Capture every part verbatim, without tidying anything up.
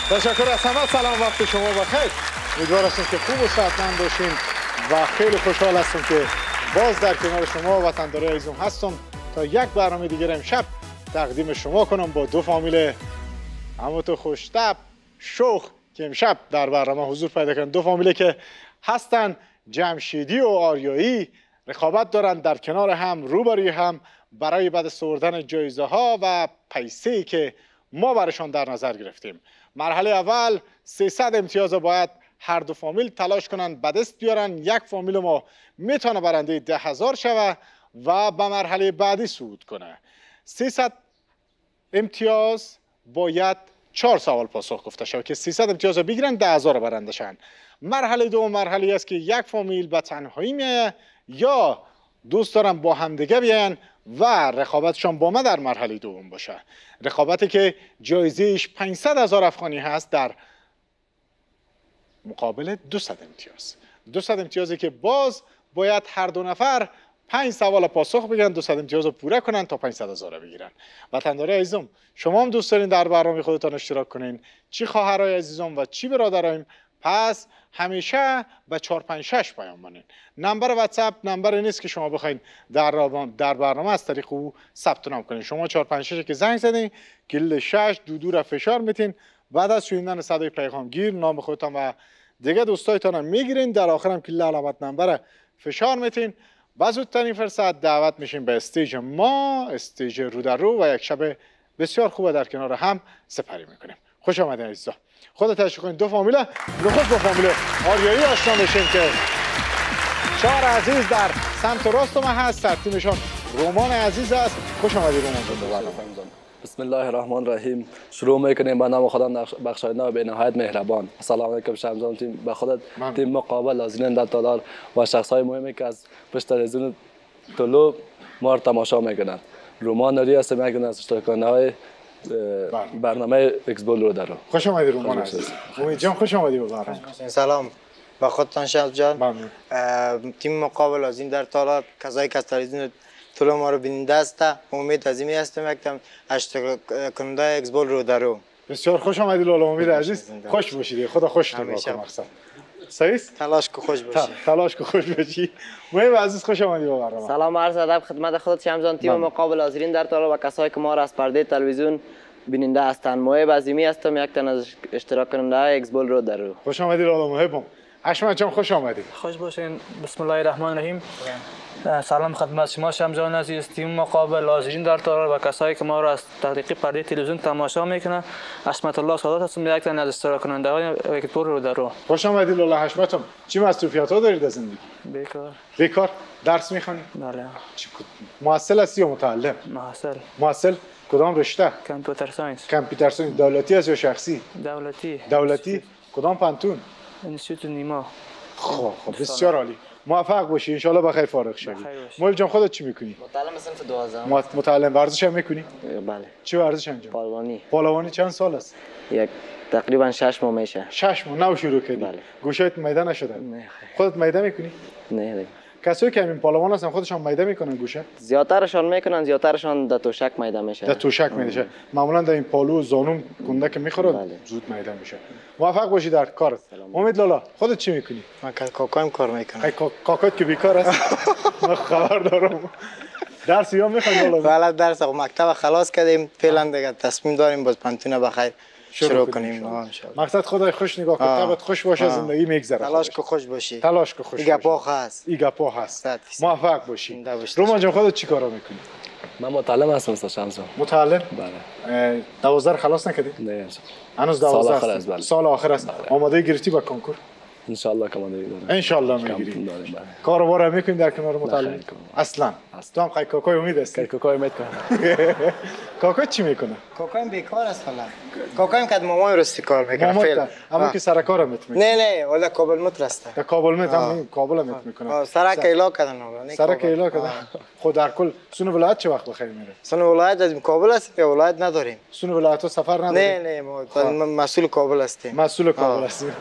تشکر از همه. سلام، وقت شما بخیر. امیدوار هستم که خوب و صحتمند باشین و خیلی خوشحال هستم که باز در کنار شما وطندارای عزیزم هستم تا یک برنامه دیگر امشب تقدیم شما کنم با دو فامیل همونطور خوش‌طبع شوخ که امشب در برنامه حضور پیدا کردن. دو فامیلی که هستن جمشیدی و آریایی، رقابت دارن در کنار هم، روبروی هم برای بعد سوردن جایزه ها و پیسه‌ای که ما برشان در نظر گرفتیم. مرحله اول سیصد امتیاز باید هر دو فامیل تلاش کنند به دست بیارن. یک فامیل ما میتونه برنده ده هزار شوه و به مرحله بعدی صعود کنه. سیصد امتیاز باید چهار سوال پاسخ گفته شود که سیصد امتیاز رو بگیرن، ده هزار برنده شن. مرحله دوم مرحله است که یک فامیل به تنهایی میایه یا دوست دارن با همدیگه بیاین و رقابتشان با ما در مرحله دوم باشه. رقابتی که جایزهش پانصد هزار افغانی هست در مقابل دویست امتیاز. دویست امتیازی که باز باید هر دو نفر پنج سوال پاسخ بگن، دویست امتیاز رو پوره کنن تا پانصد هزار بگیرن. وطندارای عزیزم، شما هم دوست دارین در برنامه خودتان اشتراک کنین، چی خواهرای عزیزم و چی برادرایم؟ پس همیشه به چهار پنج شش پیام کنین. نمبر واتساپ نمبر نیست که شما بخواید در در برنامه از طریق او ثبت نام کنین. شما چهار پنج شش که زنگ زدین، کلید شش دو دو را فشار میتین، بعد از شنیدن صدای پیغام گیر نام خودتان و دیگه دوستایتان هم میگیرین، در آخر هم کلید علامت نمبر فشار میتین. با زودترین فرصت دعوت میشیم به استیج ما، استیج رو در رو، و یک شب بسیار خوب در کنار هم سپری میکنیم. خوش آمدین عزیزان. خود تشریف کنید. دو فامیل رو خود با فامیل آریایی آشنا بشیم که چهار عزیز در سمت راست ما هست. ترتیبشان رومان عزیز است. خوش آمدید رومان جان. بسم الله الرحمن الرحیم. شروع میکنیم به نام خدا بخشاینده و به نهایت مهربان. السلام علیکم شمزان تیم، به خودت تیم مقابل حاضرین در تالار و شخص های مهمی که از پشت تلویزیون طلوع ما را تماشا میکنند. رومان نوری هستم، یک از اشتراک کننده های برنامه اکسبول رو درو. خوش آمدید رومان عزیز. امید جان خوش آمدید به برنامه. سلام به خودتان شمس جان. تیم مقابل حاضرین در تالار کسایی که از تلویزیون طلوع ما رو بیننده است. امید عظیمی هستم، یکم اشتراک کننده اکسبول رو درو. بسیار خوش آمدید لالا امید عزیز. خوش باشید. خدا خوش نگاه کنه. مقصد صحیح؟ تلاش کو خوش باشی. تلاش کو خوش باشی. مهیم عزیز خوش آمدید به برنامه. سلام عرض ادب خدمت خودت شمزان. تیم مقابل حاضرین در تالار و کسایی که ما را از پرده تلویزیون بیننده هستند. محب عظیمی هستم، یک تن از اشتراک کننده های اکسبول رو درو. خوش آمدید لالا محبم. حشمت جان خوش آمدید. خوش باشین. بسم الله الرحمن الرحیم. سلام خدمت شما شمزان عزیز. تیم مقابل حاضرین در تالار و کسایی که ما را از طریق پرده تلویزیون تماشا میکنن. حشمت الله سادات هستم، یک تن از اشتراک کننده های اکسبول رو درو. خوش آمدید لالا حشمتم. چی مصروفیت ها دارید از زندگی؟ بیکار. بیکار؟ درس میخونید؟ بله. محصل هستی یا متعلم؟ محصل. محصل کدام رشته؟ کامپیوتر ساینس. کامپیوتر ساینس دولتی است یا شخصی؟ دولتی. دولتی؟ کدام پانتون؟ انستیتوت نیما. خب خب بسیار عالی. موفق باشی ان شاء الله، بخیر فارغ شوی. محب جان خودت چی میکنی؟ متعلم صنف دوازدهم. متعلم. ورزش هم میکنی؟ بله. چه ورزش انجام؟ پالوانی. پالوانی چند سال است؟ یک تقریبا شش ماه میشه. شش ماه. نو شروع کردی؟ بله. گوشه‌ت میده نشده؟ نه. خودت میده میکنی؟ نه نه. کسایی که همین پالوان هستن خودشان میده میکنن گوشه؟ زیادترشان میکنن، زیادترشان در توشک میده میشه. در توشک میده. معمولا در این پالو و زانو کنده که میخوره زود میده میشه. موفق باشی در کارت. امید لالا خودت چی میکنی؟ من کاکایم کار میکنم. ای کاکات که بیکار است. من خبر دارم. درس یا میخوای لالا؟ بله درس مکتب خلاص کردیم، فعلا دیگه تصمیم داریم باز پنتونه بخیر شروع کنیم. مقصد خدای خوش نگاه کن، طبعت خوش باشه، زندگی میگذره. تلاش کو خوش باشی. تلاش کو خوش باشی. ایگا پاخ هست. ایگا پاخ هست. موفق باشی. رومان جان خودت چیکارا میکنی؟ من متعلم هستم استاد شمسان. متعلم؟ بله. دوازده خلاص نکردی؟ نه. هنوز دوازده است. سال آخر است. آماده گرفتی با کنکور؟ ان شاء الله کمانده دارم. ان شاء الله میگیری. کاروبار میکنی در کنار متعلم؟ اصلا. تو هم خیلی کاکای امید هستی؟ کاکای امید کنم. کاکا چی میکنه؟ کاکایم بیکار است فعلا. کاکایم که مامان راستی کار میکنه فعلا. اما که سر کار میت میکنه. نه نه، ولی کابل مت راسته. در کابل مت هم کابل مت میکنه. سرک ایلا کردن. سرک ایلا کردن. خود در کل سون ولایت چه وقت بخیر میره؟ سون ولایت از کابل است یا ولایت نداریم؟ سون ولایت سفر نداریم؟ نه نه، ما مسئول کابل هستیم. مسئول کابل هستیم.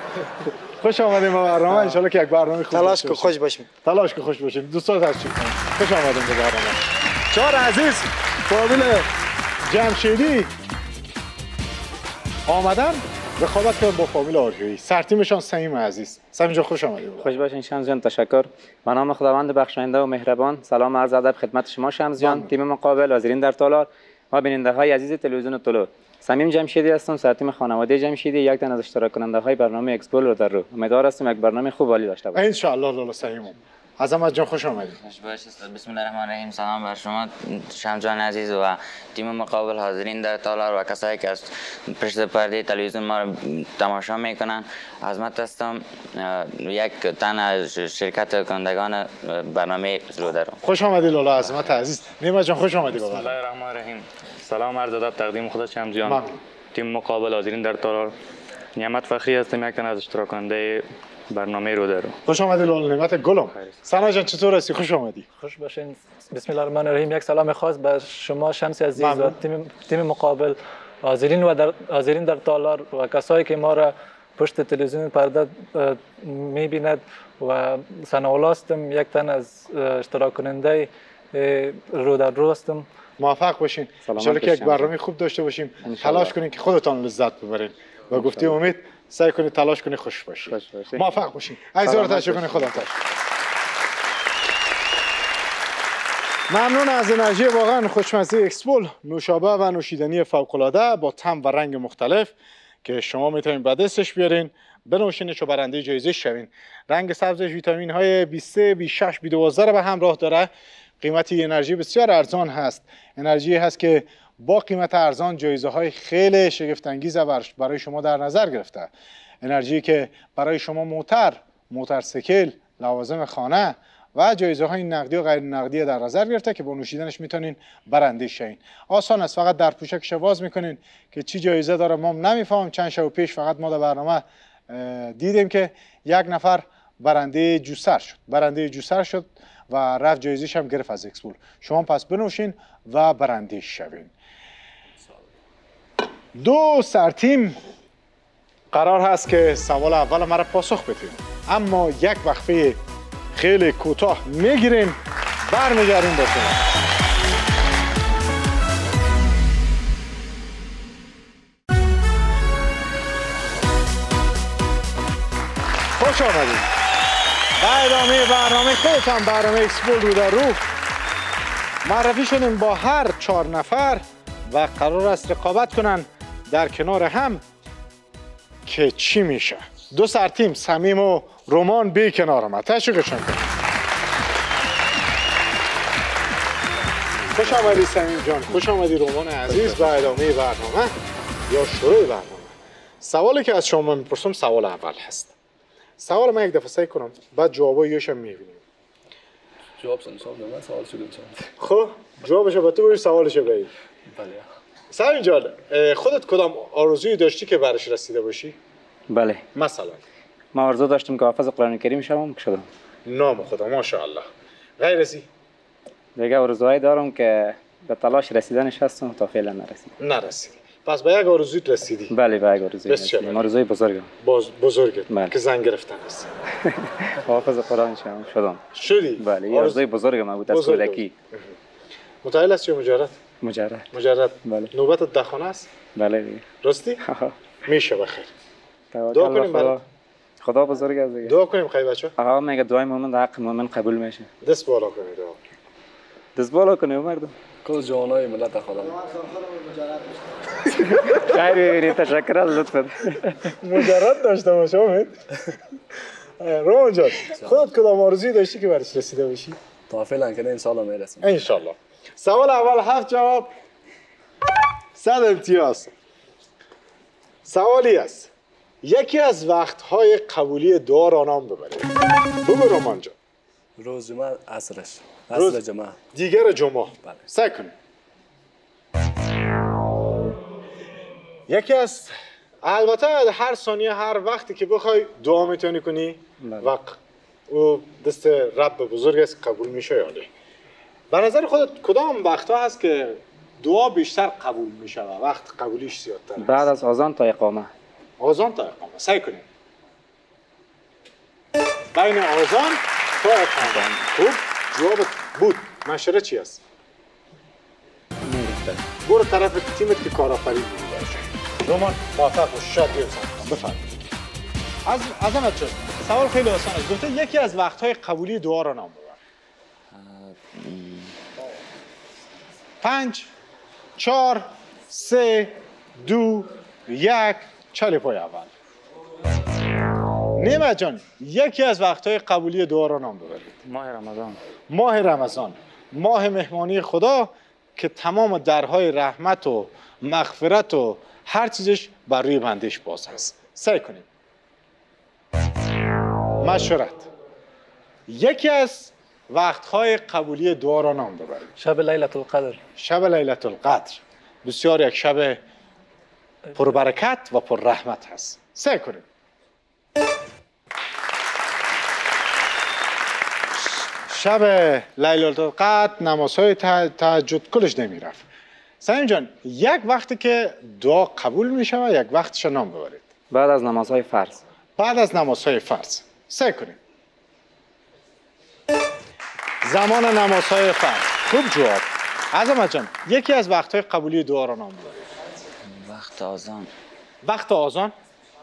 خوش آمدیم به برنامه. ان شاء الله که یک برنامه خوب تلاش کو خوش باشیم. تلاش کو خوش باشیم. دوستان تشریف کنید. خوش آمدیم به برنامه. چهار عزیز فامیل جمشیدی آمدن رقابت کردن با فامیل آریایی. سرتیمشان صمیم عزیز. صمیم جان خوش آمدید. خوش باشین شمس جان، تشکر. به نام خداوند بخشاینده و مهربان. سلام عرض ادب خدمت شما شمس جان، تیم مقابل، حاضرین در تالار و بیننده های عزیز تلویزیون طلوع. صمیم جمشیدی هستم، سرتیم خانواده جمشیدی، یک تن از اشتراک کننده های برنامه اکسپل رو در رو. امیدوار هستم یک برنامه خوب عالی داشته باشیم. ان شاء الله. لالا صمیم عظمت جان خوش آمدید. خوش باشید. بسم الله الرحمن الرحیم. سلام بر شما شمس جان عزیز و تیم مقابل، حاضرین در تالار و کسایی که از پشت پرده تلویزیون ما رو تماشا میکنن. عظمت هستم، یک تن از شرکت کنندگان برنامه رو در رو. خوش آمدید لالا عظمت عزیز. نیما جان خوش آمدید. بسم الله الرحمن الرحیم. سلام عرض ادب تقدیم خدا شمس جان، تیم مقابل، حاضرین در تالار. نعمت فخری هستم، یک تن از اشتراک کننده برنامه رو در. خوش آمدید لالا. نعمت گلم. سنا جان چطور هستی؟ خوش آمدی. خوش باشین. بسم الله الرحمن الرحیم. یک سلام خاص به شما شمس عزیز و تیم تیم مقابل، حاضرین و در حاضرین در تالار و کسایی که ما را پشت تلویزیون پرده می‌بیند و سنا هستم، یک تن از اشتراک کننده رو در رو هستم. موفق باشین. ان شاء الله که یک برنامه خوب داشته باشیم. تلاش کنین که خودتان لذت ببرین و گفته امید سعی کنید تلاش کنید خوش باشید. موفق باشین. عزیزان تشکر کنید. خدا تشکر. ممنون از انرژی واقعا خوشمزه اکسپل، نوشابه و نوشیدنی فوق العاده با طعم و رنگ مختلف که شما میتونید به دستش بیارین، بنوشینش و برنده جایزه شوین. رنگ سبزش ویتامین های بی سه، بی شش، بی دوازده را به همراه داره. قیمتی انرژی بسیار ارزان هست. انرژی هست که با قیمت ارزان جایزه های خیلی شگفت انگیز برای شما در نظر گرفته. انرژی که برای شما موتر، موتورسیکل، لوازم خانه و جایزه های نقدی و غیر نقدی در نظر گرفته که با نوشیدنش میتونین برنده شین. آسان است، فقط در پوشکش باز میکنین که چی جایزه داره. ما نمیفهمم. چند شب پیش فقط ما در برنامه دیدیم که یک نفر برنده جوسر شد. برنده جوسر شد و رفت جایزش هم گرفت از اکسپل. شما پس بنوشین و برنده شوین. دو سرتیم قرار هست که سوال اول مرا پاسخ بدین، اما یک وقفه خیلی کوتاه میگیریم، برمیگردیم با شما. خوش آمدید. با ادامه برنامه خودتان، برنامه اکسپل رو در رو معرفی شدیم با هر چهار نفر و قرار است رقابت کنن در کنار هم که چی میشه. دو سرتیم صمیم و رومان بی کنار ما. تشویقشون کنید. خوش آمدی صمیم جان. خوش آمدی رومان عزیز. با ادامه برنامه یا شروع برنامه. سوالی که از شما میپرسم سوال اول هست. سوال من یک دفعه سعی کنم بعد جوابایش هم میبینیم. جواب سن حساب من سوال شروع کنم. خب جوابش به تو بگی، سوالش بگی. بله. صمیم جان خودت کدام آرزویی داشتی که برش رسیده باشی؟ بله. مثلا ما آرزو داشتم که حافظ قرآن کریم شوم، شدم. نام خدا ماشاءالله. غیر ازی دیگه آرزوهایی دارم که به تلاش رسیدنش هستم تا فعلا نرسید. نرسید. پس به یک آرزویت رسیدی؟ بله به یک آرزوی رسیدم. آرزوی بزرگم. باز بزرگت بله. که زن گرفتن است. حافظ قرآن شوم، شدم. شدی؟ بله یه آرزوی بزرگم بود از کودکی. متأهل هستی یا مجرد؟ مجرد. مجرد. بله. نوبت دخانه است؟ بله دیگه. راستی؟ میشه بخیر. دعا کنیم برای خدا بزرگ است دیگه. دعا کنیم خیلی بچه‌ها. آقا میگه دعای مومن در حق مومن قبول میشه. دست بالا کنید دعا. دست بالا کنید مردم. کل جوانای ملت خدا. خیلی تشکر از لطفت. مجرد داشته باشه امید. رومان جان خودت کدام آرزویی داشتی که برش رسیده باشی؟ تا فعلا که ان شاء الله میرسیم. ان شاء الله. سوال اول هفت جواب، صد امتیاز. سوالی است. یکی از وقتهای قبولی دعا را نام ببرید. بگو رومان جان. روز جمعه عصرش. عصر جمعه. دیگر جمعه. بله. سعی کنید. یکی از البته هر ثانیه هر وقتی که بخوای دعا میتونی کنی و او دست رب بزرگ است قبول میشه یا نه. به نظر خودت کدام وقتها هست که دعا بیشتر قبول میشه و وقت قبولیش زیادتر است؟ بعد از اذان تا اقامه. آذان تا اقامه. سعی کنید. بین آذان تا اقامه. خوب جواب بود. مشوره چی است؟ برو طرف تیمت که کارآفرین بوده. رومان موفق باش. شاید بیرسن. بفرمایید. از عظمت جان سوال خیلی آسان است. گفته یکی از وقت‌های قبولی دعا را نام ببر. پنج، چهار، سه، دو، یک، چاله پای اول. نیمه جان یکی از وقت‌های قبولی دعا را نام ببرید. ماه رمضان. ماه رمضان، ماه مهمانی خدا که تمام درهای رحمت و مغفرت و هر چیزش بر روی بندش باز هست. سعی کنیم. مشورت. یکی از وقت‌های قبولی دعا را نام ببرید. شب لیلة القدر. شب لیلة القدر بسیار یک شب پربرکت و پر رحمت هست. سعی کنیم. شب لیلة القدر نمازهای تهجد کلش نمیرفت. سعیم جان یک وقتی که دعا قبول میشه و یک وقتش نام ببرید. بعد از نمازهای فرض. بعد از نمازهای فرض. سعی کنیم. زمان نمازهای فرض. خوب جواب. عظمت جان یکی از وقتهای قبولی دعا را نام ببرید. وقت آذان. وقت آذان.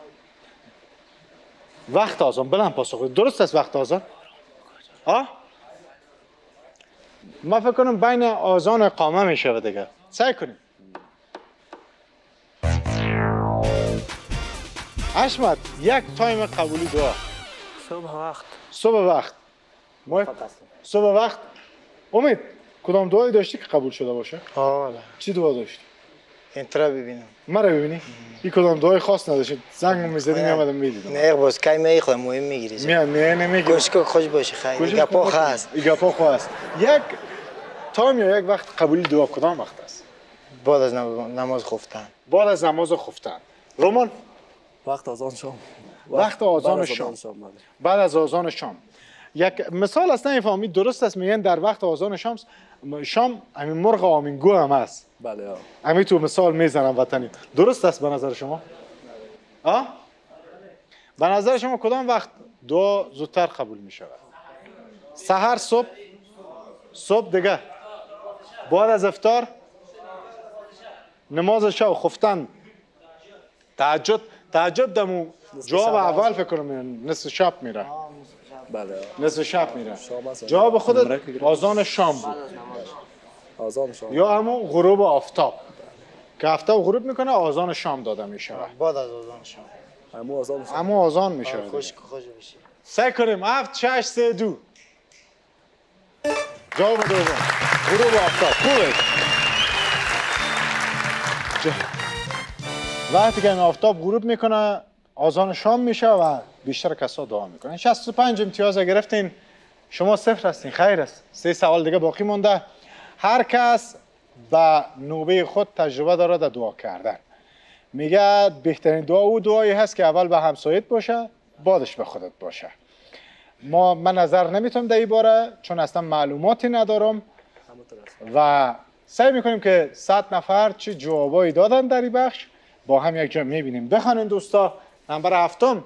وقت آذان بلند پاسخ بدید. درست است وقت آذان؟ آه؟ ما فکر کنم بین آذان و اقامه میشه دیگه. سعی کنیم. حشمت یک تایم قبولی دعا. صبح وقت. صبح وقت. محب صبح وقت. امید کدام دعایی داشتی که قبول شده باشه؟ آه والا. چی دعا داشتی؟ انترا ببینم. مرا ببینی؟ این کدام دعای خاص نداشتی؟ زنگ میزدی میامدم میدیدم. نه باز کی میخوام مهم میگیری. میاد نه نمیگی. گوشت خوش باشه خیلی. گپا خاص. گپا خاص. یک تایم یا یک وقت قبولی دعا کدام وقت است؟ بعد از نماز خفتن. بعد از نماز خفتن. رومان وقت آذان شام. وقت آذان شام. بعد از آذان شام. یک مثال اصلا نمیفهمید درست است میگن در وقت آذان شام شام همین مرغ آمینگو هم هست. بله ها. همین تو مثال میزنم وطنی. درست است به نظر شما؟ آه؟ به نظر شما کدام وقت دعا زودتر قبول می شود؟ سحر صبح صبح دیگه بعد از افطار نماز شب خفتن تهجد تهجد دمو جواب اول فکر کنم نصف شب میره. بله نصف شب میره. جواب خودت آذان شام بود. آذان شام یا همون غروب آفتاب که آفتاب غروب میکنه آذان شام داده میشه. بعد از آذان شام همون آذان شام همون آذان میشه. خوش خوش بشه. سعی کنیم هفت شش سه دو. جواب دوم غروب آفتاب. خوبه. وقتی که آفتاب غروب میکنه آذان شام میشه و بیشتر کسا دعا میکنن. شصت و پنج امتیاز گرفتین. شما صفر هستین. خیر است. سه سوال دیگه باقی مونده. هر کس به نوبه خود تجربه داره در دعا کردن. میگه بهترین دعا او دعایی هست که اول به همسایت باشه بعدش به خودت باشه. ما من نظر نمیتونم در این باره چون اصلا معلوماتی ندارم و سعی میکنیم که صد نفر چه جوابایی دادن در این بخش با هم یک جا میبینیم. بخوانید دوستا. نمبر هفتم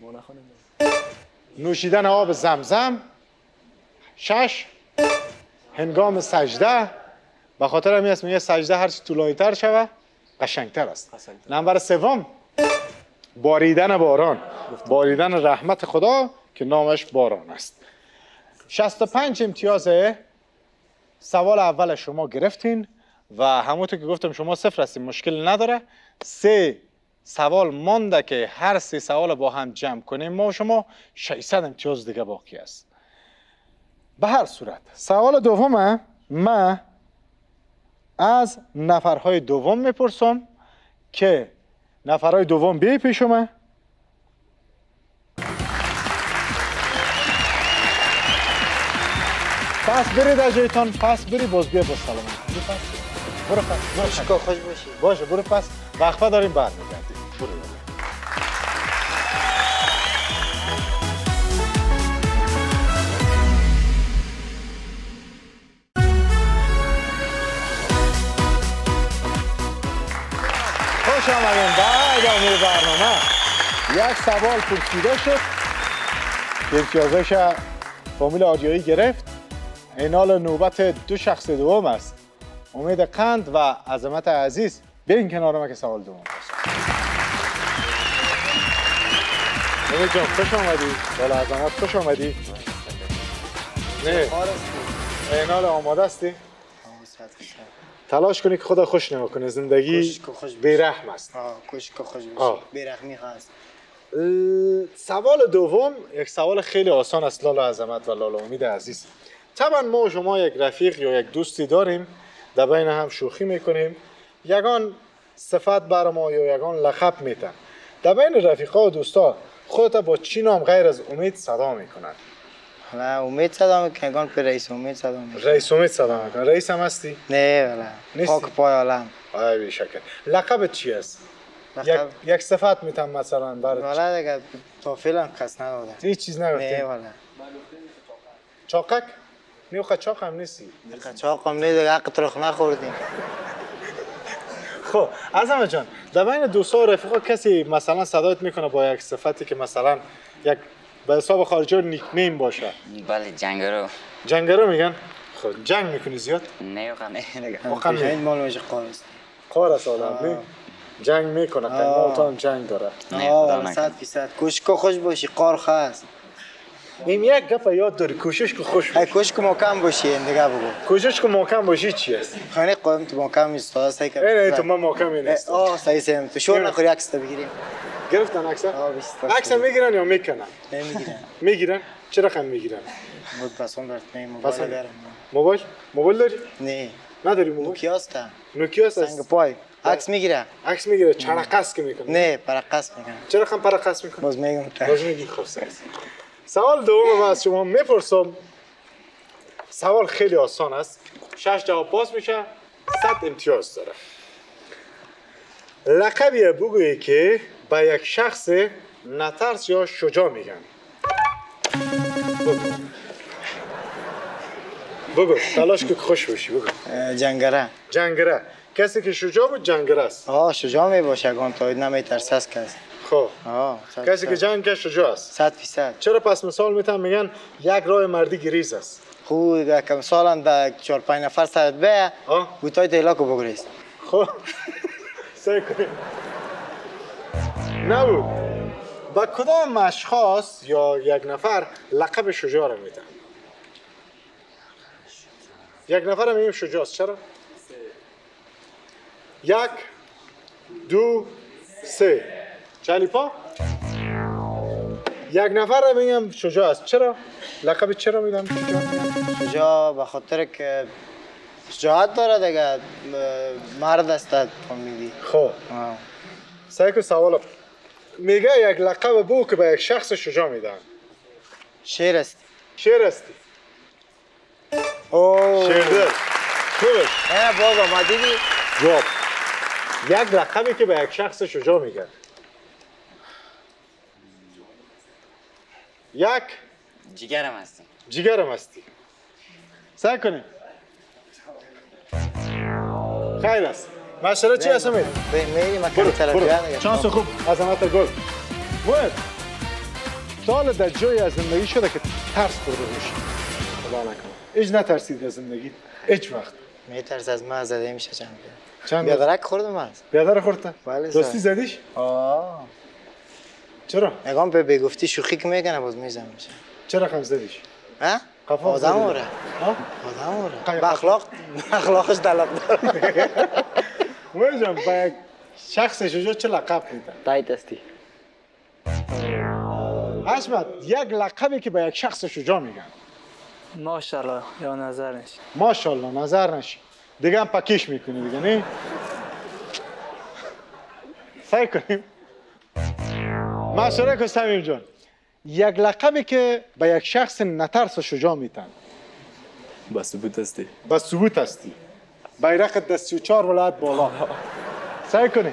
نوشیدن آب زمزم. شش هنگام سجده. به خاطر همین است میگه سجده هر چی طولانی‌تر شوه قشنگتر است. نمبر سوم باریدن باران. باریدن رحمت خدا که نامش باران است. شصت و پنج امتیاز سوال اول شما گرفتین و همونطور که گفتم شما صفر هستین مشکل نداره. سه سوال مانده که هر سه سوال با هم جمع کنیم ما و شما ششصد امتیاز دیگه باقی است. به هر صورت سوال دومه من از نفرهای دوم میپرسم که نفرهای دوم بیای پیشمه. پس برید از جایتان. پس بری باز بیا با سلامت. برو پس. برو خوش باشی. باشه برو پس. وقفه داریم بعد میگردیم. برو برو. خوش آمدین به ادامه برنامه. یک سوال پرسیده شد که امتیازش فامیل آریایی گرفت. اینال نوبت دو شخص دوم است. امید قند و عظمت عزیز برین کنار ما که سوال دوم باشه. امید جان خوش آمدی. بالا عظمت خوش آمدی. نه اینال آماده هستی؟ تلاش کنی که خدا خوش نما کنه. زندگی بیرحم است. کشک خوش بشه. بیرحمی هست. سوال دوم یک سوال خیلی آسان است لالا عظمت و لالا امید عزیز. طبعا ما و شما یک رفیق یا یک دوستی داریم، در بین هم شوخی میکنیم، یگان صفت بر ما یا یگان لقب میتن. در بین رفیقا و دوستا خودت با چی نام غیر از امید صدا میکنن؟ نه امید صدا میکنن، یگان پر رئیس امید صدا میکنن. رئیس امید صدا میکنن. رئیس هم هستی؟ نه والا. خاک پای عالم. آی بی شکر. لقبت چی است؟ یک یک صفت میتونم مثلا برات. والا دیگه تا فعلا کس ندادم. هیچ چیز نگفتم. نه والا. چاقک؟ نه قاچاق هم نیستی. قاچاق هم نه دیگه حق ترخ نخوردیم. خب عظمت جان، در بین دوستا و رفیقا کسی مثلا صدایت میکنه با یک صفتی که مثلا یک به حساب خارجی نیکنیم باشه؟ بله جنگرو. جنگرو میگن؟ خب جنگ میکنی زیاد؟ نه واقعا نه دیگه. واقعا نه. این مال میشه قار است. قار است آدم نه؟ جنگ میکنه، قیمتا جنگ داره. نه خدا نکنه. صد فیصد. کشک خوش باشی، قار خاص. این یک گپ یاد داری، کوشش که خوش باشی. کشک محکم باشی دیگه بگو. کوشش که محکم باشی چی است؟ خانه قائم تو محکم است، صحیح که. نه تو ما محکم نیست. آه صحیح سم. تو شور نخوری عکس تا بگیریم. گرفتن عکس؟ آه بیست. عکس میگیرن یا میکنن؟ نمیگیرن. میگیرن؟ چه رقم میگیرن؟ بود پسون برات می موبایل دارم. موبایل؟ موبایل داری؟ نه. نداری موبایل؟ نوکیاست. نوکیاست است. سنگ پای. عکس میگیره. عکس میگیره، چرقس که میکنه. نه، پرقص میکنه. چرا رقم پرقص میکنه؟ باز میگم تا. باز میگی خب سوال دوم از شما میپرسم. سوال خیلی آسان است. شش جواب پاس میشه، صد امتیاز داره. لقبی بگویی که به یک شخص نترس یا شجاع میگن. بگو. بگو تلاش که خوش باشی. بگو. جنگره. جنگره. کسی که شجاع بود جنگره است. آه شجاع می باشه، گان تاید نمیترسه از کس. خب. آه. کسی که جنگ که شجاع است. صد فیصد. چرا پس مثال میتونم میگن یک راه مردی گریز است. خوب دیگه که مثلا در چهار پنج نفر سرت به گوتای دیلاکو بگریز. خب. سعی کنیم. نبود. با کدام اشخاص یا یک نفر لقب شجاع را میدن؟ یک نفر میگیم شجاع است. چرا؟ یک دو سه چلیپا. یک نفر را میگم شجاع است. چرا؟ لقب چرا میدم شجاع؟ شجاع به خاطر که شجاعت داره دیگه، مرد است فهمیدی. خب سعی کن سوال میگه یک لقب بو که به یک شخص شجاع میدن. شیر است. شیر استی. اوه شیردل. خوبش. نه بابا ما دیدی؟ جواب. یک لقبی که به یک شخص شجاع میگن. یک جیگرم هستی. جیگرم هستی. سعی کنیم. خیر است. مشوره چی هست امید؟ میری مکان تلفیان. چانس خوب. عظمت گل. باید سال در جایی از زندگی شده که ترس خورده باشی؟ خدا نکنه. هیچ نترسید از زندگی؟ هیچ وقت؟ میترس از ما زده میشه چند چند بیادرک خوردم از. بیادر خورده؟ بله. دوستی زدیش؟ آه. چرا؟ اگه به بگفتی شوخی که میکنه باز میزنم میشه. چرا خم زدیش؟ ها؟ آدم اوره. ها؟ آدم اوره. با اخلاق اخلاقش دلق داره. موجم با یک شخص شجاع چه لقب میدن؟ تایت استی. حشمت یک لقبی که به یک شخص شجاع میگن. ماشاءالله یا نظر نشی. ماشاءالله نظر نشی. دیگه هم پکیش میکنی دیگه نه؟ سعی کنیم. مشوره که سمیم جان. یک لقبی که به یک شخص نترس و شجاع میتن. با ثبوت هستی. با ثبوت هستی. بیرق دستی و چهار ولایت بالا. سعی کنیم.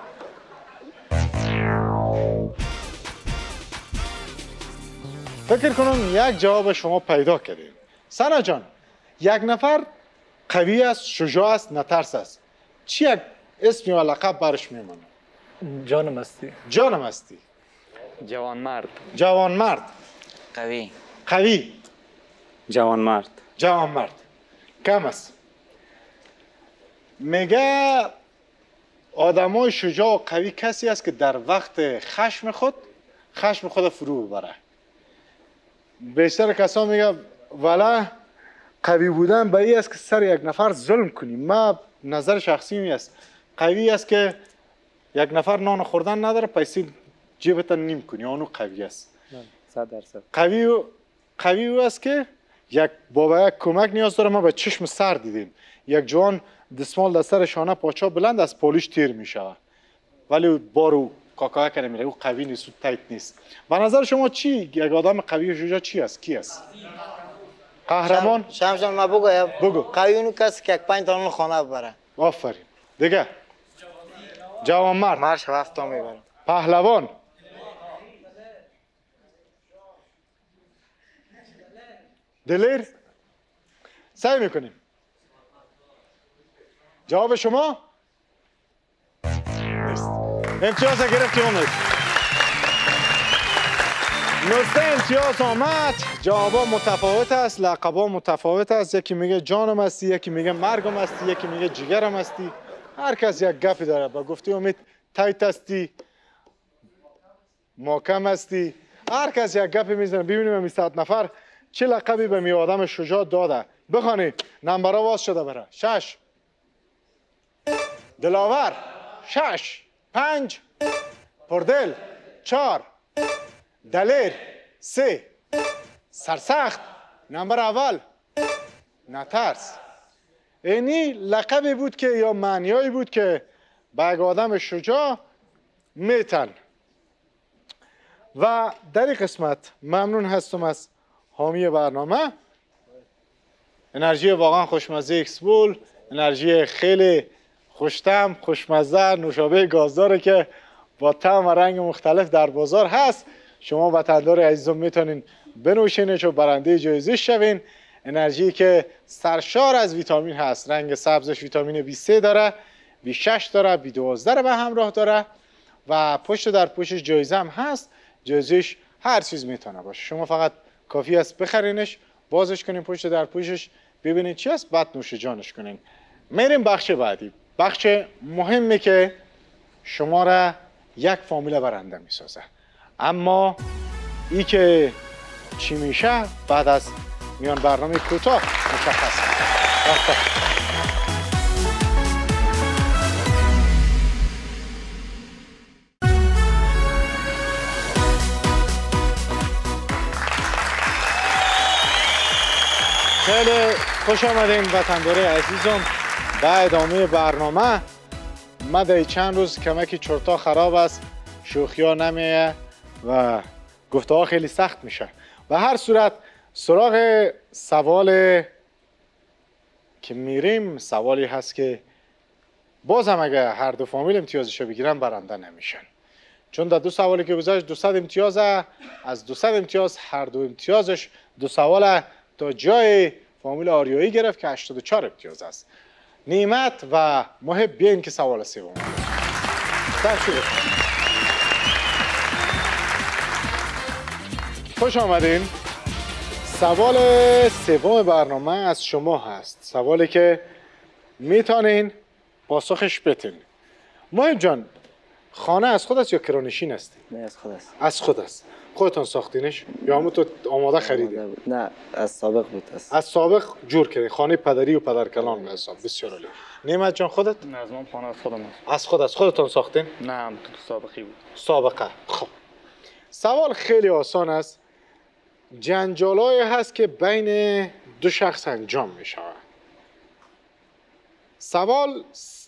فکر کنم یک جواب شما پیدا کردیم. سنا جان، یک نفر قوی است، شجاع است، نترس است. چی یک اسمی و لقب برش میمونه؟ جانم هستی. جانم هستی. جوان مرد. جوان مرد. قوی. قوی. جوان مرد. جوان مرد. کم است. میگه آدمای شجاع و قوی کسی است که در وقت خشم خود خشم خود فرو ببره. بیشتر کسا میگه والا قوی بودن به این است که سر یک نفر ظلم کنی. ما نظر شخصی می است قوی است که یک نفر نان خوردن نداره پیسه جیبت نیم کنی، اونو قوی است. صد درصد. قوی و قوی او است که یک بابا یک کمک نیاز داره. ما به چشم سر دیدیم یک جوان دستمال در سر شانه پاچا بلند از پالیش تیر می شود ولی بارو کاکا کنه میره. او قوی نیست، او تایت نیست. به نظر شما چی یک آدم قوی و شجاع چی است؟ کی است؟ قهرمان؟ شمس جان ما بگویم. بگو. قوی اونو کسی که یک پنج تا خانه ببره. آفرین. دیگه جوان مرد. مرد هفت تا میبره. پهلوان. دلیر. سعی میکنیم. جواب شما؟ نیست. امتیاز گرفتی امید. نوزده امتیاز آمد. جوابا متفاوت است، لقبا متفاوت است. یکی میگه جانم هستی، یکی میگه مرگم هستی، یکی میگه جگرم هستی. هر کس یک گپی داره. با گفتی امید تایت هستی، محکم هستی. هر کس یک گپی میزنه. ببینیم این صد نفر چه لقبی به می آدم شجاع داده. بخوانید. نمبرها واز شده بره. شش. دلاور. شش. پنج. پردل. چهار. دلیر. سه. سرسخت. نمبر اول نترس. اینی لقبی بود که یا معنیایی بود که به یک آدم شجاع میتن. و در این قسمت ممنون هستم از حامی برنامه انرژی واقعا خوشمزه اکسبول. انرژی خیلی خوشتم، خوشمزه، نوشابه گازداره که با طعم و رنگ مختلف در بازار هست. شما وطندار عزیزم میتونین بنوشینش و برنده جایزه شوین. انرژی که سرشار از ویتامین هست. رنگ سبزش ویتامین بی سه داره، بی شش داره، بی دوازده به همراه داره و پشت در پوشش جایزه هم هست. جایزش هر چیز میتونه باشه. شما فقط کافی است بخرینش، بازش کنین پشت در پوشش، ببینید چی است، بعد نوش جانش کنین. میریم بخش بعدی. بخش مهمی که شما را یک فامیل برنده میسازه. اما ای که چی میشه بعد از میان برنامه کوتاه مشخص میشه. خیلی خوش آمدین وطندار عزیزم. به ادامه برنامه ما در چند روز کمکی چرتا خراب است، شوخی ها نمیه و گفته ها خیلی سخت میشه. و هر صورت سراغ سوال که میریم سوالی هست که باز هم اگه هر دو فامیل امتیازشو بگیرن برنده نمیشن. چون در دو سوالی که گذاشت دوصد امتیاز، از دوصد امتیاز هر دو امتیازش دو سوال تا جای فامیل آریایی گرفت که هشتاد و چهار امتیاز است. نعمت و محب بیاین که سوال سوم. خوش آمدین. سوال سوم برنامه از شما هست. سوالی که میتونین پاسخش بدین. محب جان، خانه از خود است یا کرانشین هستی؟ نه از خود است. از خود است. خودتون ساختینش یا همون تو آماده خریدین؟ نه از سابق بود است. از سابق جور کردین. خانه پدری و پدرکلان به حساب. بسیار عالی. نعمت جان خودت؟ نه از من خانه از خودم است. از خود از خودتون ساختین؟ نه هم سابقی بود. سابقه. خب سوال خیلی آسان است. جنجالایی هست که بین دو شخص انجام می شود. سوال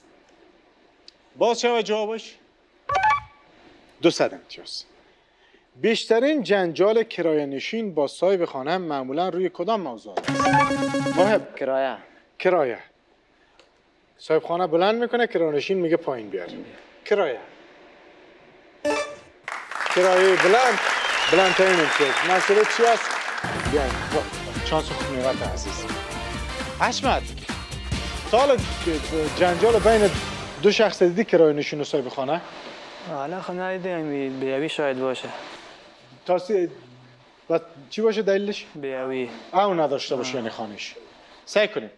باز شود جوابش دو صد امتیاز. بیشترین جنجال کرایه نشین با صاحب خانه معمولا روی کدام موضوع است؟ محب کرایه. کرایه. صاحب خانه بلند میکنه، کرایه نشین میگه پایین بیار. کرایه. کرایه بلند بلند ترین امتیاز. مسئله چی است؟ بیاین چانس خوب نعمت عزیز. حشمت سال جنجال بین دو شخص دیدی کرایه نشین و صاحب خانه؟ حالا خب ندیدم، بیاوی شاید باشه. تاسی و چی باشه دلیلش؟ بیاوی. او نداشته باشه یعنی خانش. سعی کنیم.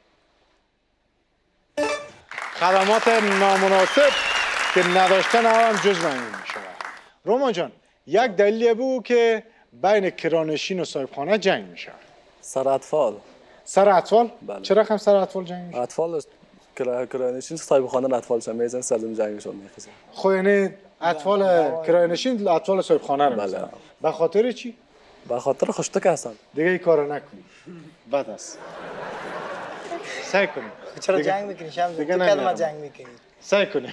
خدمات نامناسب که نداشتن هم جز معلوم می شود. رومان جان یک دلیل بگو که بین کرانشین و صاحبخانه جنگ میشه. سر اطفال. سر اطفال؟ بله. چرا هم سر اطفال جنگ میشه؟ اطفال کرانشین صاحبخانه اطفالشون میزن سر جنگشون میخوزن. خب یعنی اطفال کرانشین اطفال صاحبخانه رو میزنن. بله. به خاطر چی؟ به خاطر خوشتک هستن. دیگه این کارو نکنی. بد است. سعی کنیم. چرا جنگ میکنی شمس؟ تو کلمه جنگ میکنی. سعی کنیم.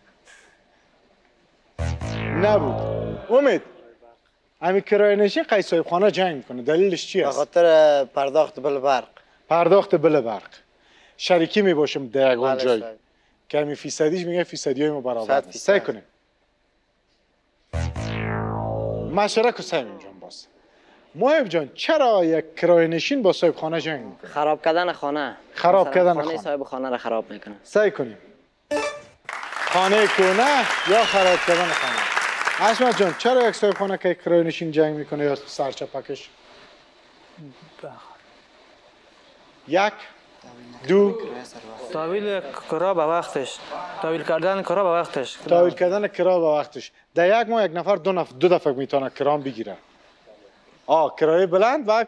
نبود. امید. همین کرانشین قی صاحبخانه جنگ میکنه. دلیلش چی است؟ به خاطر پرداخت بل برق. پرداخت بل برق. شریکی میباشیم در یک جای. که همین فیصدیش میگه فیصدی های ما برابر نیست. سعی کنیم. مشورت سعیم جان باز. محب جان چرا یک کرایه‌نشین با صاحبخانه جنگ میکنه؟ خراب کردن خانه. خراب کردن خانه. خانه صاحب خانه را خراب میکنه. سعی کنیم. خانه کونه یا خراب کردن خانه. حشمت جان چرا یک صاحبخانه که کرایه‌نشین جنگ میکنه یا سرچپکش؟ یک دو تحویل کرا به وقتش. تحویل کردن کرا به وقتش. تحویل کردن کرا به وقتش. در یک ماه یک نفر دو نفر دو دفعه میتونه کرام بگیره. آه کرایه بلند و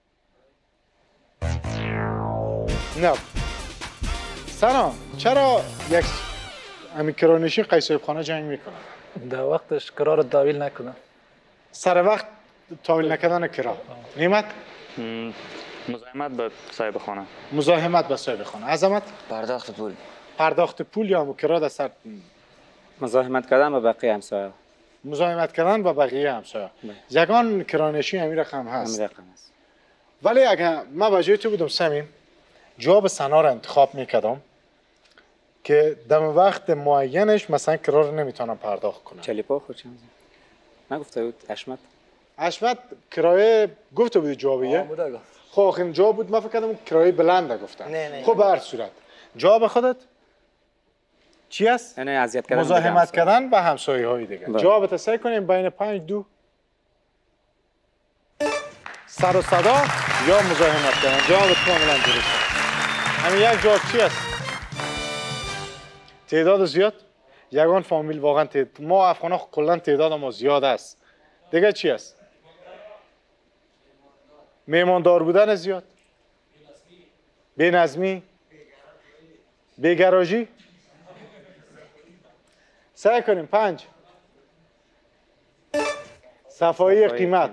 نه. سلام چرا یک همین کرانشین قی صاحبخانه جنگ میکنه؟ در وقتش کرا رو تحویل نکنه. سر وقت تحویل نکردن کرا. نیمت مزاحمت به صاحب خانه. مزاحمت به صاحب خانه. عظمت پرداخت پول. پرداخت پول یا کرا در سر مزاحمت کردن با بقیه همسایه. مزاحمت کردن با بقیه همسایه. یگان کرانشین همین رقم هست. همین رقم هست. ولی اگه من به جای تو بودم سمیم جواب سنا رو انتخاب میکردم که در وقت معینش مثلا کرا رو نمیتونم پرداخت کنم. چلیپا خود چند نگفته بود اشمت؟ اشمت کرایه گفته بود جوابیه؟ خب آخرین جواب بود من فکر کردم کرایه بلنده گفتم. نه نه. خب به هر صورت جواب خودت چی است؟ یعنی اذیت کردن مزاحمت کردن به همسایه های دیگه. جوابت سعی کنیم بین پنج دو سر و صدا یا مزاحمت کردن. جوابت کاملا درسته. همین یک جواب چی است؟ تعداد زیاد؟ یگان فامیل واقعا تعداد ما افغانا کلا تعداد ما زیاد است. دیگه چی است؟ میماندار بودن زیاد؟ بی‌نظمی؟ بی‌گراژی؟ سعی کنیم پنج صفایی قیمت.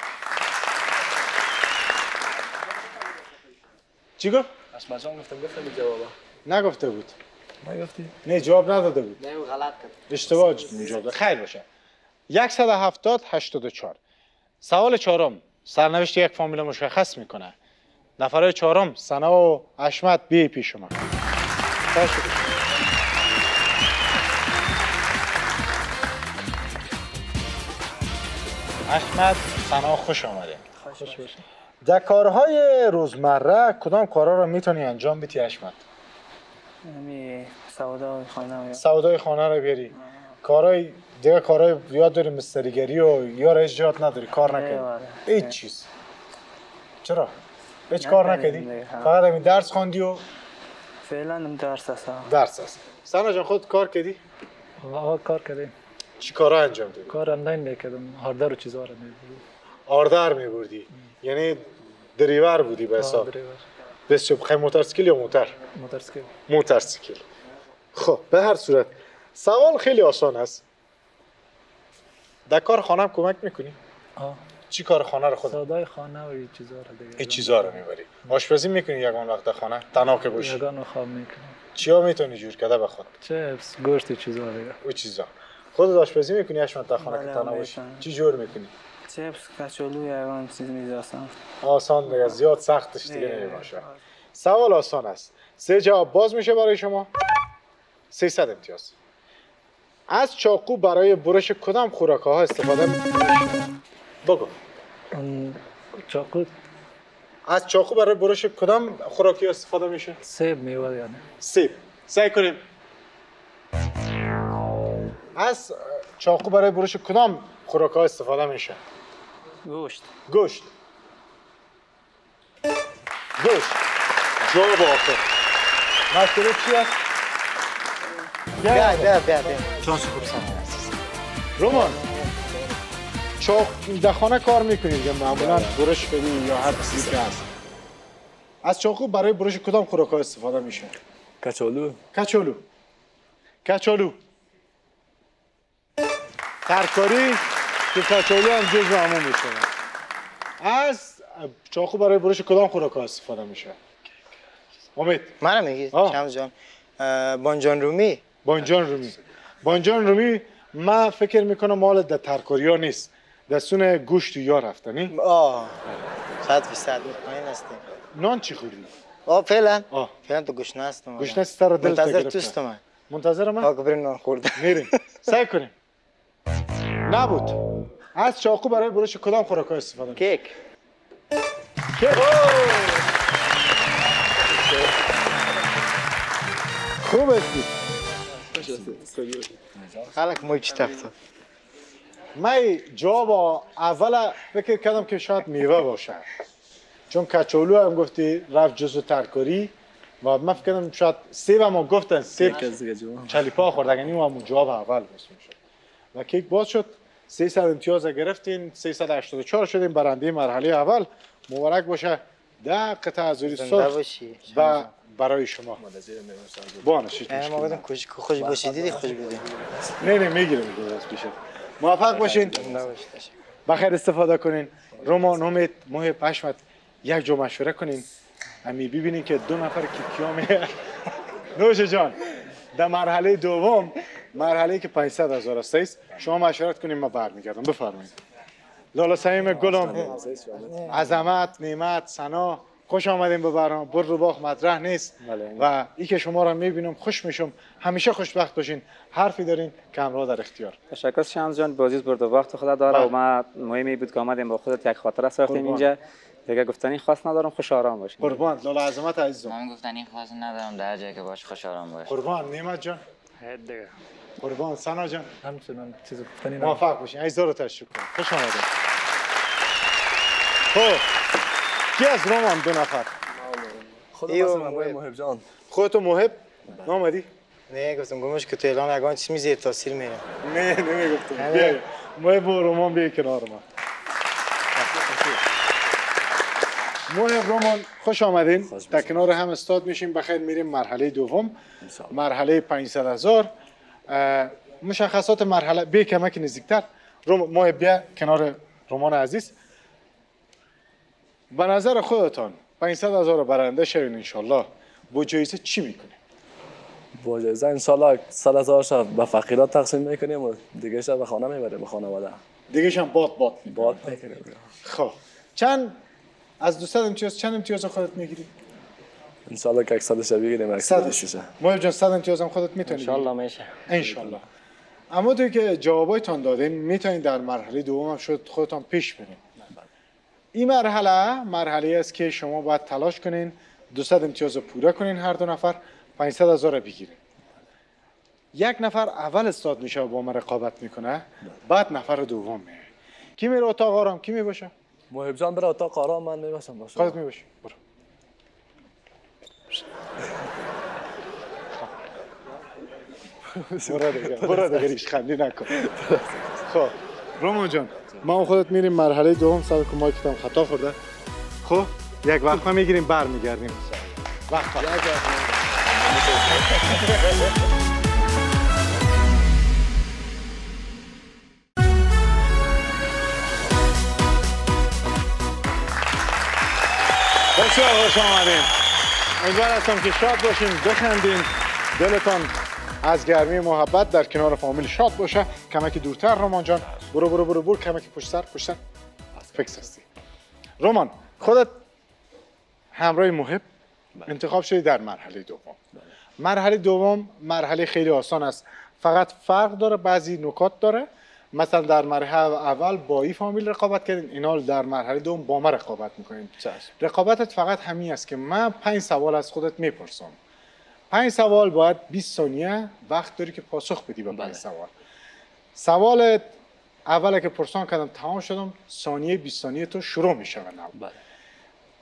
چی گفت؟ اشمت جان گفتم گفتم جوابا نگفته بود. نگفتی؟ نه جواب نداده بود. نه غلط کرد. اشتباه جواب. خیر باشه. صد و هفتاد هشتاد و چهار. سوال چهارم سرنوشت یک فامیل مشخص میکنه. نفرای چهارم سنا و اشمت بی پیش شما. اشمت سنا خوش آمده. خوش باشه. در کارهای روزمره کدام کارها رو میتونی انجام بدی اشمت؟ همین سودای خانه. سودای خانه رو بیاری. کارهای دیگه کارهای یاد داری مستریگری و یا رئیس جهات نداری کار نکردی. هیچ چیز. چرا؟ هیچ کار نکردی؟ فقط همین درس خواندی و فعلا هم درس هست. درس هست. سنا جان خود کار کردی؟ آقا کار کردیم. چی کارا انجام دادی؟ کار آنلاین میکردم. هاردر و چیزا رو میبردم. آردر میبردی. یعنی دریور بودی به حساب. دریور. بس چه بخوای موتورسیکل یا موتر؟ موتورسیکل. موتورسیکل. خب به هر صورت سوال خیلی آسان است. در کار خانه هم کمک میکنی؟ آه. چی کار خانه رو خود؟ سودای خانه و این چیزا رو دیگه. این چیزا رو میبری. آشپزی میکنی یگان وقت در خانه؟ تنها که باشی. یگان خواب میکنم. چیا میتونی جور کرده به خود؟ چپس، گوشت و چیزا دیگه. او چیزا. خودت آشپزی میکنی اشمت در خانه که تنها باشی؟ چی جور میکنی؟ چپس، کچالو یگان چیز میذارم. آسان دیگه زیاد سختش دیگه نمیشه. سوال آسان است. سه جواب باز میشه برای شما. سیصد امتیاز. از چاقو برای برش کدام خوراک‌ها استفاده میشه؟ بگو. چاقو. از چاقو برای برش کدام خوراکی استفاده میشه؟ سیب میوه یعنی. سیب. سعی کنیم. از چاقو برای برش کدام خوراک‌ها استفاده میشه؟ گوشت. گوشت. گوشت. جواب آخر. مشکل چی است؟ بیا بیا بیا بیا. شانس خوب سنه عزیز. رومان چاق در خانه کار میکنید یا معمولا برش کنی یا هر چیزی که هست؟ از چاقو برای برش کدام خوراک ها استفاده میشه؟ کچالو. کچالو. کچالو. ترکاری که کچالو هم جزو همون میشه. از چاقو برای برش کدام خوراک ها استفاده میشه؟ امید. منم میگی شمس جان. بانجان رومی. بانجان رومی. بانجان رومی من فکر میکنم مال در ترکاری ها نیست. دستون گوشت یا رفتنی؟ آه. صد فیصد مطمئن هستیم. نان چی خوردی؟ آه فعلا؟ آه. فعلا تو گوشت نستم. گوشت نست سر دل تا منتظر توست من. منتظر من؟ آه که بریم نان خوردم. میریم. سعی کنیم. نبود. از چاقو برای برش کدام خوراک استفاده میشه؟ کیک. کیک. خوب هستی. خلق موی چی تفت. من جواب اول فکر کردم که شاید میوه باشه. چون کچالو هم گفتی رفت جزو ترکاری و من فکر کردم شاید سیب هم گفتن سیب چلیپا خورد اگر این همون جواب اول بس میشد و کیک باز شد. سیصد امتیاز گرفتین، سیصد و هشتاد و چهار شدیم برنده مرحله اول. مبارک باشه. ده قطعه ازوری سرخ و برای شما. بانشید. ما بدم خوش خوش باشید دیدی خوش بدین. نه نه میگیرم میگیرم از پیشت. موفق باشین. بخیر استفاده کنین. رومان امید محب حشمت یک جو مشوره کنین. امی ببینین که دو نفر کیکیامه. نوش جان. در مرحله دوم مرحله که پانصد هزار است شما مشورت کنین ما برمیگردم. بفرمایید. لالا سعیم گلم عظمت نعمت ثنا خوش آمدین به برنامه. برد و باخت مطرح نیست و ای که شما را میبینم خوش میشم. همیشه خوشبخت باشین. حرفی دارین کامرا در اختیار. تشکر شمس جان. بازی برد و باخت خدا داره و ما مهمی بود که آمدیم با خودت یک خاطره ساختیم اینجا. دیگه گفتنی خاص ندارم. خوش آرام باشین. قربان. لالا عظمت عزیزم. من گفتنی خاص ندارم در جایی که باش خوش آرام باش. قربان. نعمت جان. هد دیگه. قربان. ثنا جان. همچنان چیز گفتنی ندارم. موفق باشین. عزیزا رو تشکر کنم. خوش آمدید. خب کی از رومان دو نفر؟ خودم محب جان. خودتو محب نامدی؟ نه گفتم گمش که تو اعلان یگان چیز میزه تاثیر میره. نه نمیگفتم. بیا محب و رومان بیا کنار ما. محب رومان خوش آمدین. در کنار هم استاد میشیم. بخیر میریم مرحله دوم. مرحله پانصد هزار. مشخصات مرحله بیا کمک نزدیکتر. رومان محب بیا کنار رومان عزیز. به نظر خودتان پانصد هزار برنده شوین انشالله. با جایزه چی میکنیم؟ با جایزه انشالله صد هزار شب به فقیرات تقسیم میکنیم و دیگه شب به خانه میبریم به خانواده. دیگه شب باد باد باد میکنیم. خب چند از دویست امتیاز چند امتیاز خودت میگیری؟ انشالله که صد شب بگیریم. صد محب جان صد امتیاز هم خودت میتونی؟ انشالله میشه. انشالله. اما توی که جوابایتان دادین میتونین در مرحله دوم هم شد خودتان پیش برین. این مرحله مرحله است که شما باید تلاش کنین دویست امتیاز رو پوره کنین هر دو نفر پانصد هزار رو بگیرین. یک نفر اول استاد میشه و با ما رقابت میکنه بعد نفر دوم میه. کی میره اتاق آرام؟ کی میباشه؟ محب جان بره اتاق آرام من میباشم باشه. خودت میباشی. برو. برو دیگه. برو دیگه ریش خندی نکن. خب رومان جان ما خودت میریم مرحله دوم. سال که مایکتام خطا خورده. خب یک وقفه میگیریم برمیگردیم. وقفه. بسیار خوش آمدین. امیدوار هستم که شاد باشین، بخندین، دلتان از گرمی محبت در کنار فامیل شاد باشه. کمکی دورتر رومان جان. برو برو برو برو کمکی پشت سر پشت سر. فکس هستی. رومان خودت همراه محب انتخاب شدی در مرحله دوم. مرحله دوم مرحله خیلی آسان است. فقط فرق داره، بعضی نکات داره. مثلا در مرحله اول با این فامیل رقابت کردین، اینا در مرحله دوم با ما رقابت میکنین. رقابتت فقط همین است که من پنج سوال از خودت میپرسم. پنج سوال باید بیست ثانیه وقت داری که پاسخ بدی به پنج سوال. سوال اول که پرسان کردم تمام شدم، ثانیه بیست ثانیه تو شروع میشه. بله.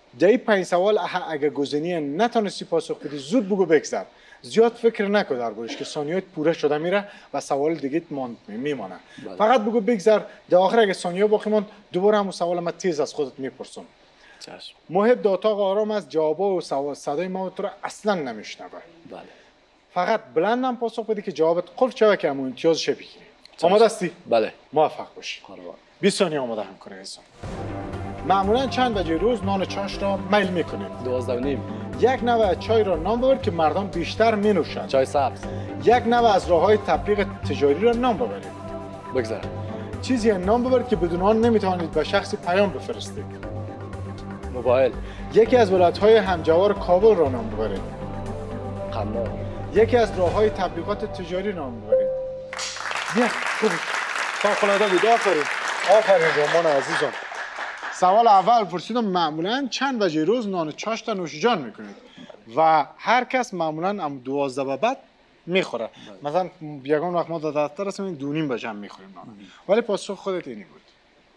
در این پنج سوال اگه گزینی نتونستی پاسخ بدی زود بگو بگذر. زیاد فکر نکن دربارش که ثانیات پوره شده میره و سوال دیگه میمانه. فقط بگو بگذر. در آخر اگه ثانیه باقی ماند دوباره همون سوال ما تیز از خودت میپرسم. چشم. محب در اتاق آرام است، جوابا و سوال صدای ما تو را اصلا نمیشنوه. بله. فقط بلندم پاسخ بدی که جوابت قفل شوه که همون امتیازش بگیری. آماده هستی؟ بله. موفق باشی. بیست ثانیه آماده هم کنه انسان. معمولا چند بجه روز نان چاش را میل میکنیم؟ دوازده و نیم. یک نوع چای را نام ببر که مردم بیشتر می نوشند. چای سبز. یک نوع از راه‌های تبلیغ تجاری را نام ببرید. بگذار. چیزی نام ببر که بدون آن نمیتوانید به شخصی پیام بفرستید. موبایل. یکی از ولایت‌های همجوار کابل را نام ببرید. قندار. یکی از راه‌های تبلیغات تجاری نام ببرید. بیا خوب. فوق‌العاده بود. آفرین. آفرین رومان عزیزم. سوال اول پرسیدم معمولا چند بجه روز نان چاشت نوشیجان میکنید و هر کس معمولا هم دوازده به بعد میخوره. مثلا یگان وقت ما در دفتر هستیم دو نیم بجه هم میخوریم نان. ولی پاسخ خودت اینی بود.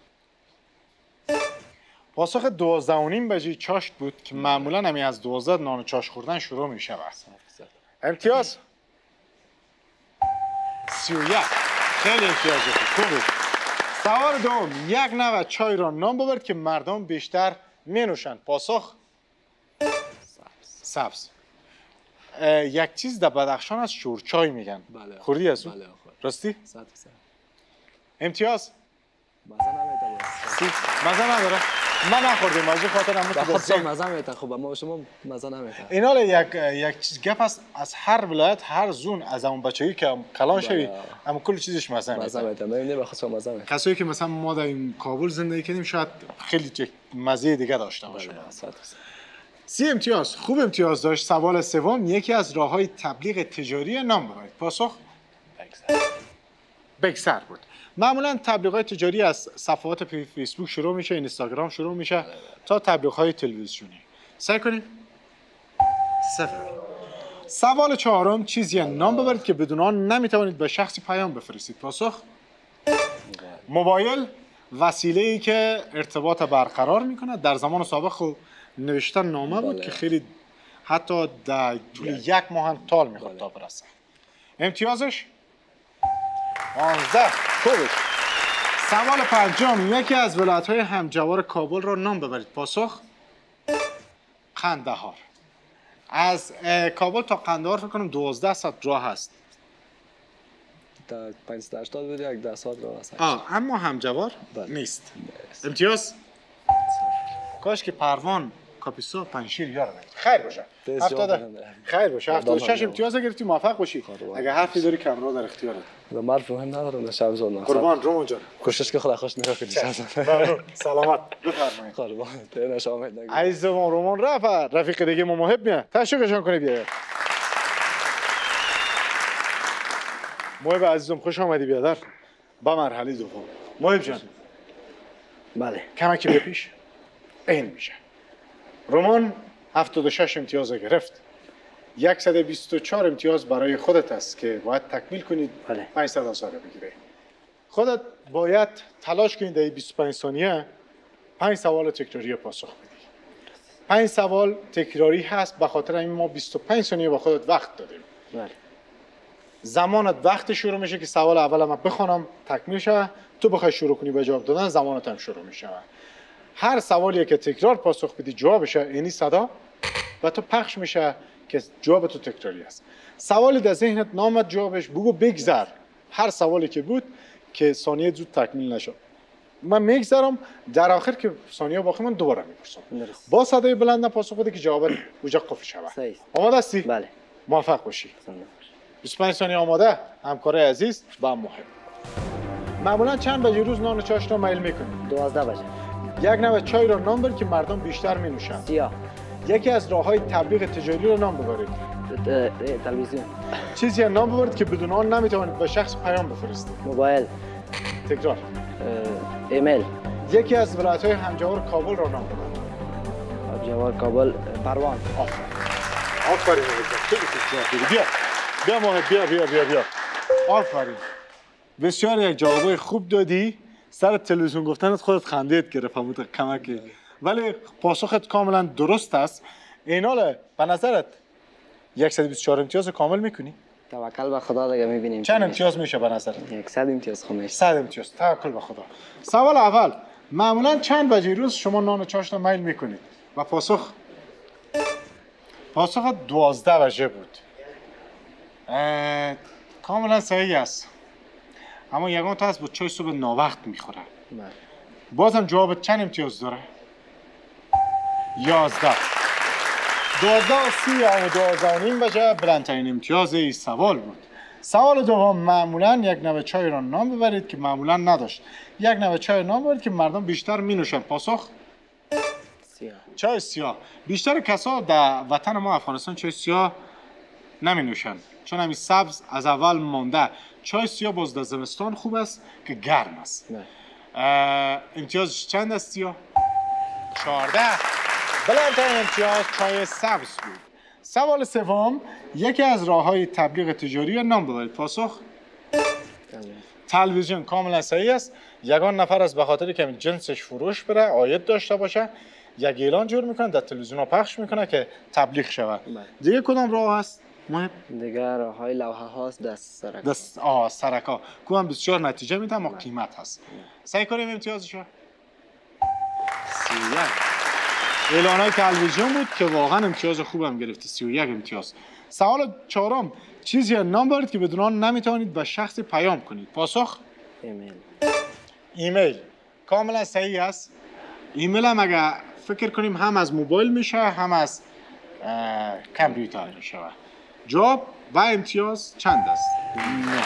پاسخ دوازده و نیم بجه چاشت بود که معمولا همی از دوازده نان چاشت خوردن شروع میشه. امتیاز سی و یک. خیلی امتیاز خوب بود. سوال دوم، یک نوع چای را نام ببر که مردم بیشتر می نوشند. پاسخ سبز. یک چیز در بدخشان از شورچای میگن. بله. خوردی از اون؟ بله. راستی؟ صد درصد. امتیاز مزه نمیده. سی. مزه نداره. من نخوردیم از خاطر هم به خود مزه میده. خب ما شما مزه نمیده. این حالا یک یک چیز گپ است از هر ولایت هر زون از اون بچگی که کلان شوی اما کل چیزش مزه میده. مزه میده. من به خود مزه میده. کسایی که مثلا ما در این کابل زندگی کردیم شاید خیلی مزه دیگه داشته باشه. سی امتیاز. خوب امتیاز داشت. سوال سوم، یکی از راه‌های تبلیغ تجاری نام ببرید. پاسخ بگذر بود. معمولا تبلیغات تجاری از صفحات فیسبوک شروع میشه، اینستاگرام شروع میشه تا تبلیغات تلویزیونی. سعی کنید. صفر. سوال چهارم، چیزی نام ببرید که بدون آن نمیتوانید به شخصی پیام بفرستید. پاسخ موبایل وسیله‌ای که ارتباط برقرار میکنه. در زمان سابق نوشتن نامه بود که خیلی حتی در طول یک ماه هم طول میخواد تا برسه. امتیازش پانزده. خوبه. سوال پنجم، یکی از ولایت‌های همجوار کابل را نام ببرید. پاسخ قندهار. از کابل تا قندهار فکر کنم دوازده ساعت راه هست. تا پانصد و هشتاد بود یک ده ساعت راه هست. آه اما همجوار نیست. امتیاز کاش که پروان کاپیسو پنشیر یارم. خیر باشه. هفتاد. خیر باشه. هفتاد و شش امتیاز گرفتی، موفق باشی. اگه حرفی داری کامرا در اختیارت. مرد مهم ندارم در شب زون. قربان رومان جان. کوشش که خدا خوش نگاه کنی. سلامت. بفرمایید. قربان. تن شما نگاه. عزیز ما رومان رفت. رفیق دیگه ما محب میاد. تشویقشان کنید بیا. محب عزیزم خوش آمدی بیادر. با مرحله دوم. محب جان. بله. کمکی بپیش. این میشه. رومان هفتاد و شش امتیاز گرفت. صد و بیست و چهار امتیاز برای خودت است که باید تکمیل کنید. بله. پانصد هزار بگیره. خودت باید تلاش کنید در بیست و پنج ثانیه پنج سوال تکراری پاسخ بدی. پنج سوال تکراری هست به خاطر همین ما بیست و پنج ثانیه با خودت وقت دادیم. بله. زمانت وقت شروع میشه که سوال اول ما بخونم تکمیل شه، تو بخوای شروع کنی به جواب دادن زمانت هم شروع میشه. هر سوالی که تکرار پاسخ بدی جوابش اینی صدا و تو پخش میشه که جواب تو تکراری است. سوالی در ذهنت نامد جوابش بگو بگذر. هر سوالی که بود که ثانیه زود تکمیل نشد من میگذرم، در آخر که ثانیه باقی من دوباره میپرسم با صدای بلند پاسخ بده که جوابت اونجا قفل شود. آماده هستی؟ بله. موفق باشی. بیست و پنج ثانیه آماده. همکارای عزیز با مهم. معمولا چند بجه روز نان و چاش را میل میکنید؟ دوازده بجه. یک نوع چای را نام بر که مردم بیشتر می نوشند. سیاه. یکی از راه‌های تبلیغ تجاری را نام ببرید. تلویزیون. چیزی نام ببرید که بدون آن نمیتوانید به شخص پیام بفرستید. موبایل. تکرار. ایمیل. یکی از ولایت‌های همجوار کابل را نام ببرید. همجوار کابل پروان. آفرین. آفرین. خیلی بیا. بیا محمد بیا بیا بیا بیا. آفرین. بسیار یک جواب خوب دادی. سر تلویزیون گفتنت خودت خندیت گرفت همون کمک ولی پاسخت کاملا درست است. اینال به نظرت صد و بیست و چهار امتیاز کامل میکنی؟ توکل به خدا دیگه میبینیم چند امتیاز میشه به نظرت؟ صد امتیاز خو میشه. صد امتیاز. توکل به خدا. سوال اول، معمولا چند بجه روز شما نان و چاشت میل میکنید؟ و پاسخ پاسخ دوازده بجه بود. کاملا صحیح است. اما یگان تا است با چای صبح ناوقت میخوره. بازم جواب چند امتیاز داره؟ یازده. دوازده و سی و دوازده و نیم بجه بلندترین امتیاز این سوال بود. سوال دوم، معمولا یک نوع چای را نام ببرید که معمولا نداشت. یک نوع چای نام ببرید که مردم بیشتر می نوشن. پاسخ؟ سیاه. چای سیاه. بیشتر کسا در وطن ما افغانستان چای سیاه نمی نوشن. چون همین سبز از اول مانده. چای سیاه باز در زمستان خوب است که گرم است. امتیاز چند است سیاه؟ چهارده. بلندترین امتیاز چای سبز بود. سوال سوم، یکی از راه‌های تبلیغ تجاری را نام ببرید. پاسخ؟ تلویزیون. کاملا صحیح است. یگان نفر است به خاطر که جنسش فروش بره، عاید داشته باشه، یک اعلان جور میکنه در تلویزیون ها پخش میکنه که تبلیغ شود. دیگه کدام راه است؟ مهم دیگه راه‌های لوحه هاست، دست سرک. دست آ سرکا. کو هم بسیار نتیجه میده اما قیمت هست. سعی کنیم امتیازشو. سی و یک. اعلانای تلویزیون بود که واقعا امتیاز خوبم گرفتی. سی و یک امتیاز. سوال چهارم، چیزی نام ببرید که بدون آن نمیتوانید به شخص پیام کنید. پاسخ؟ ایمیل. ایمیل. کاملا صحیح است. ایمیل هم اگه فکر کنیم هم از موبایل میشه هم از کامپیوتر میشه. جواب و امتیاز چند است؟ نه.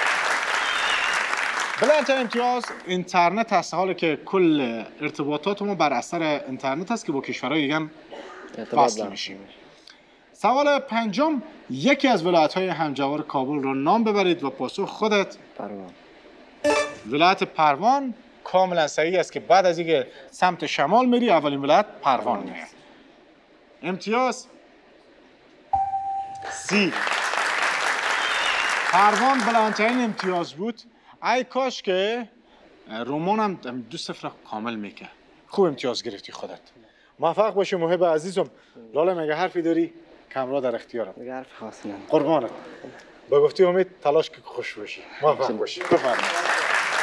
بلندترین امتیاز اینترنت هست، حالی که کل ارتباطات ما بر اثر اینترنت است که با کشورهای دیگه وصل میشیم. سوال پنجم، یکی از ولایت‌های همجوار کابل را نام ببرید و پاسخ خودت. پروان. ولایت پروان. کاملا صحیح است که بعد از اینکه سمت شمال میری اولین ولایت پروان میاد. امتیاز سی. پروان بلندترین امتیاز بود. ای کاش که رومان هم دو صفر کامل میکه. خوب امتیاز گرفتی خودت. موفق باشی محب عزیزم. لاله مگه حرفی داری؟ کامرا در اختیارم. دیگه حرف خاصی ندارم. قربانت. با گفتی امید تلاش که خوش باشی. موفق باشی. بفرمایید.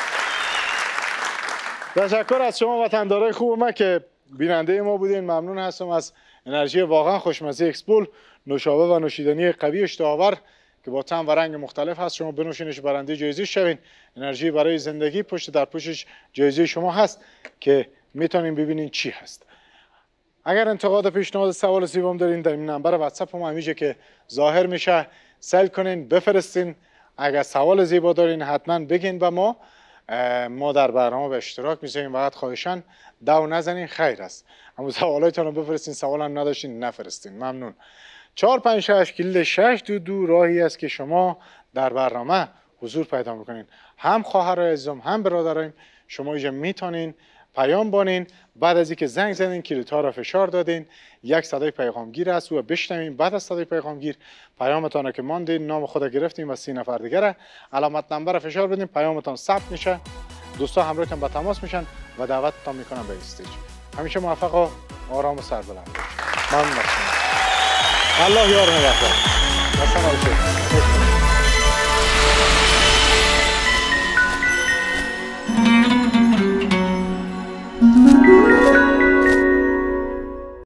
تشکر از شما وطندارای خوب ما که بیننده ما بودین. ممنون هستم از انرژی واقعا خوشمزه اکسپول، نوشابه و نوشیدنی قوی اشتهاور که با طعم و رنگ مختلف هست. شما بنوشینش، برنده جایزه شوین. انرژی برای زندگی پشت در پوشش جایزه شما هست که میتونین ببینین چی هست. اگر انتقاد، پیشنهاد، سوال سوم دارین در این نمبر واتساپ ما همیشه که ظاهر میشه سل کنین، بفرستین. اگر سوال زیبا دارین حتما بگین به ما. ما در برنامه به اشتراک میذاریم. فقط خواهشاً دو نزنین، خیر است. اما سوالایتون رو بفرستین. سوال هم نداشتین نفرستین. ممنون. چهار پنج شش کلید شش دو دو راهی است که شما در برنامه حضور پیدا میکنین. هم خواهرای عزیزم هم برادرایم شما اینجا میتونین پیام بانین. بعد از اینکه زنگ زدین کلیدها را فشار دادین، یک صدای پیغامگیر است و بشنوین. بعد از صدای پیغامگیر پیامتان را که ماندین، نام خود گرفتیم و سی نفر دیگه علامت نمبر فشار بدین، پیامتان ثبت میشه. دوستا همراهتون با تماس میشن و دعوتتان میکنن به استیج. همیشه موفق و آرام و سربلند باشید. ممنون از شما. الله یار نگهدار.